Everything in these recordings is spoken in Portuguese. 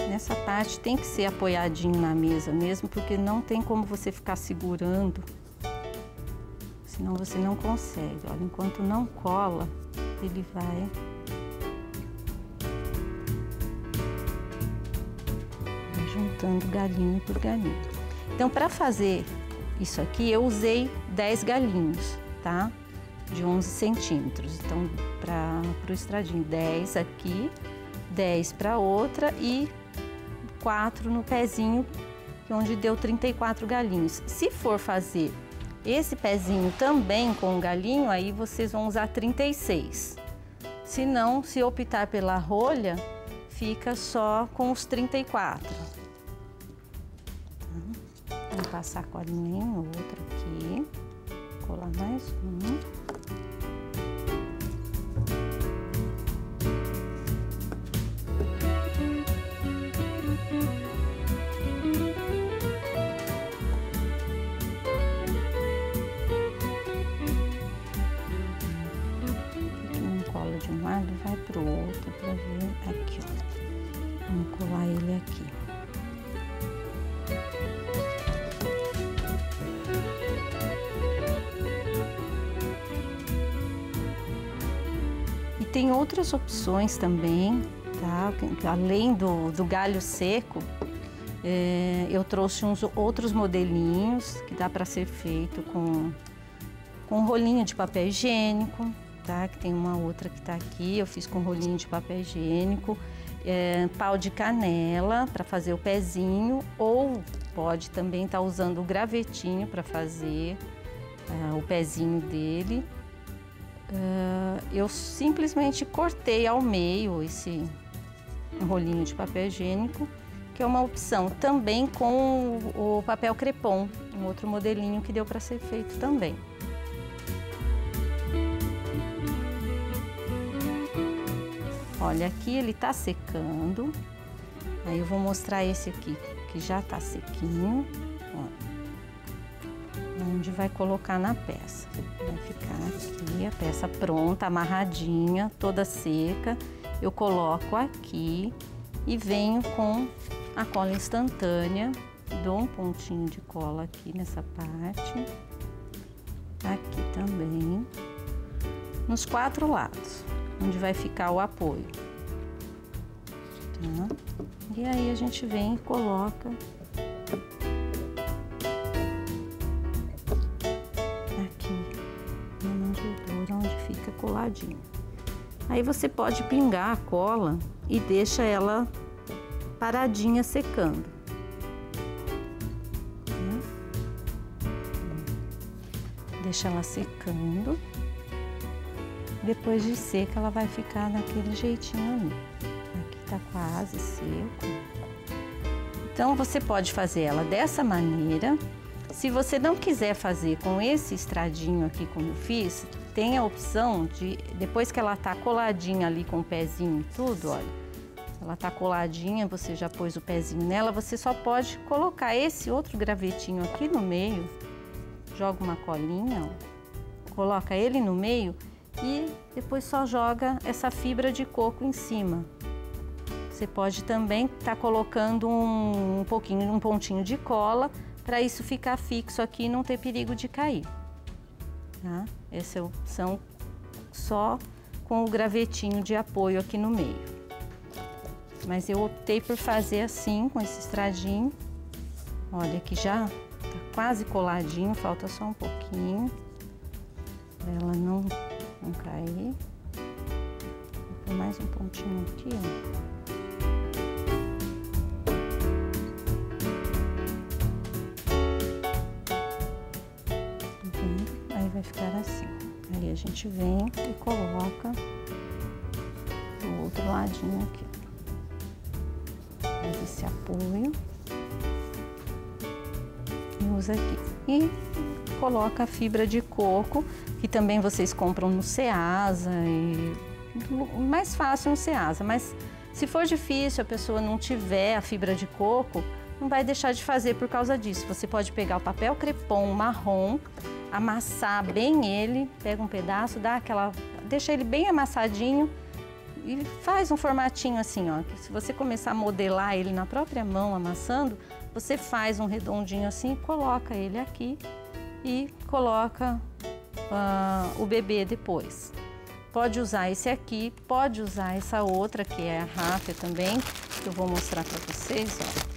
Nessa parte tem que ser apoiadinho na mesa mesmo, porque não tem como você ficar segurando, senão você não consegue. Olha, enquanto não cola, ele vai juntando galinho por galinho. Então, para fazer isso aqui, eu usei 10 galinhos, tá? De 11 centímetros. Então, para o estradinho, 10 aqui, 10 para outra e 4 no pezinho, onde deu 34 galinhos. Se for fazer esse pezinho também com galinho, aí vocês vão usar 36. Se não, se optar pela rolha, fica só com os 34. Vou passar a colinha em outro aqui, colar mais um. De um lado vai pro outro para ver aqui, ó. Vamos colar ele aqui. E tem outras opções também, tá? Além do galho seco, eu trouxe uns outros modelinhos que dá para ser feito com rolinho de papel higiênico. Tá? Que tem uma outra que tá aqui, eu fiz com rolinho de papel higiênico, pau de canela para fazer o pezinho, ou pode também estar usando o gravetinho para fazer o pezinho dele. Eu simplesmente cortei ao meio esse rolinho de papel higiênico, que é uma opção também com o papel crepom, um outro modelinho que deu para ser feito também. Olha, aqui ele tá secando, aí eu vou mostrar esse aqui, que já tá sequinho, ó, onde vai colocar na peça. Vai ficar aqui a peça pronta, amarradinha, toda seca. Eu coloco aqui e venho com a cola instantânea, dou um pontinho de cola aqui nessa parte, aqui também, nos 4 lados. Onde vai ficar o apoio, tá? E aí a gente vem e coloca aqui na manjedoura, onde fica coladinho. Aí você pode pingar a cola e deixa ela paradinha secando, tá? Deixa ela secando. Depois de seca, ela vai ficar daquele jeitinho ali. Aqui tá quase seco. Então, você pode fazer ela dessa maneira. Se você não quiser fazer com esse estradinho aqui, como eu fiz, tem a opção de, depois que ela tá coladinha ali com o pezinho e tudo, olha. Ela tá coladinha, você já pôs o pezinho nela, você só pode colocar esse outro gravetinho aqui no meio. Joga uma colinha, ó. Coloca ele no meio. E depois só joga essa fibra de coco em cima. Você pode também estar colocando um pontinho de cola para isso ficar fixo aqui e não ter perigo de cair. Tá? Essa é a opção só com o gravetinho de apoio aqui no meio. Mas eu optei por fazer assim, com esse estradinho. Olha que já tá quase coladinho, falta só um pouquinho para ela não cair. Vou pôr mais um pontinho aqui, ó. Aí vai ficar assim. Aí a gente vem e coloca do outro ladinho aqui. Faz esse apoio e usa aqui. E coloca a fibra de coco, que também vocês compram no Ceasa, e mais fácil no Ceasa, mas se for difícil, a pessoa não tiver a fibra de coco, não vai deixar de fazer por causa disso. Você pode pegar o papel crepom marrom, amassar bem ele, pega um pedaço, deixa ele bem amassadinho e faz um formatinho assim, ó. Que se você começar a modelar ele na própria mão, amassando, você faz um redondinho assim, coloca ele aqui e coloca o bebê depois. Pode usar esse aqui, pode usar essa outra, que é a ráfia também, que eu vou mostrar para vocês, ó.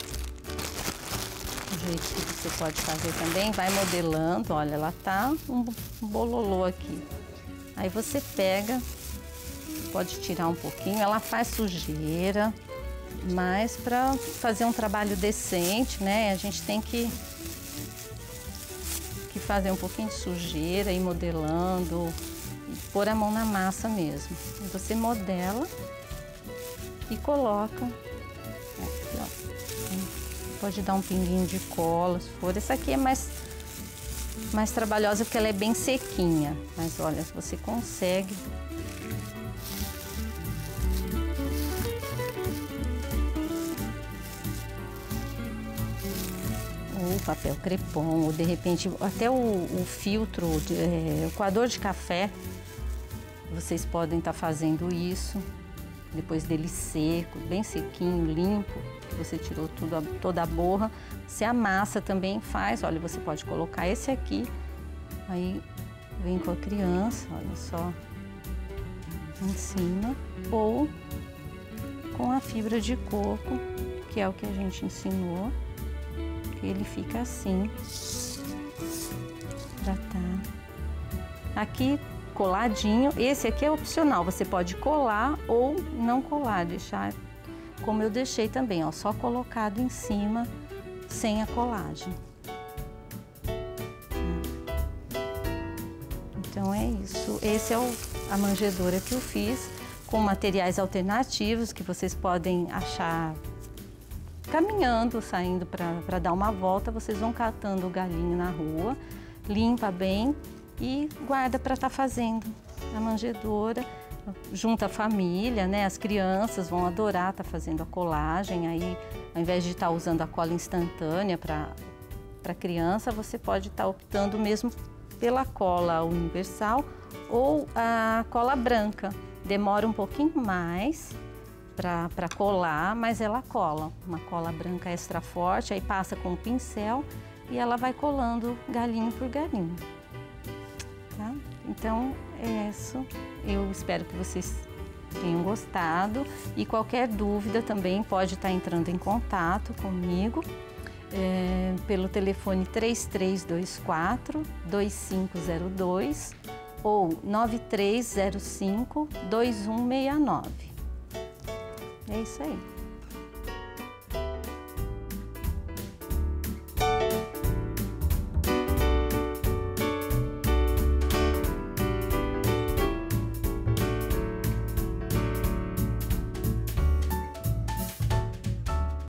O jeito que você pode fazer também, vai modelando, olha, ela tá um bololô aqui. Aí você pega, pode tirar um pouquinho, ela faz sujeira, mas para fazer um trabalho decente, né, a gente tem que fazer um pouquinho de sujeira, ir modelando, e pôr a mão na massa mesmo. E você modela e coloca, aqui, ó. Pode dar um pinguinho de cola, se for. Essa aqui é mais trabalhosa porque ela é bem sequinha, mas olha, você consegue. Ou papel crepom, ou de repente até o filtro, o coador de café, vocês podem estar fazendo isso, depois dele seco, bem sequinho, limpo, que você tirou toda a borra, você amassa também, faz, olha, você pode colocar esse aqui, aí vem com a criança, olha só, em cima, ou com a fibra de coco, que é o que a gente ensinou. Ele fica assim, pra tá aqui coladinho. Esse aqui é opcional, você pode colar ou não colar, deixar como eu deixei também, ó, só colocado em cima, sem a colagem. Então é isso, esse é a manjedoura que eu fiz, com materiais alternativos que vocês podem achar caminhando, saindo para dar uma volta. Vocês vão catando o galinho na rua, limpa bem e guarda para estar fazendo a manjedoura. Junta a família, né? As crianças vão adorar estar fazendo a colagem. Aí, ao invés de estar usando a cola instantânea para criança, você pode estar optando mesmo pela cola universal ou a cola branca. Demora um pouquinho mais para colar, mas ela cola. Uma cola branca extra forte, aí passa com o pincel e ela vai colando galinho por galinho. Tá? Então é isso. Eu espero que vocês tenham gostado e qualquer dúvida também pode estar entrando em contato comigo pelo telefone 3324-2502 ou 9305-2169. É isso aí.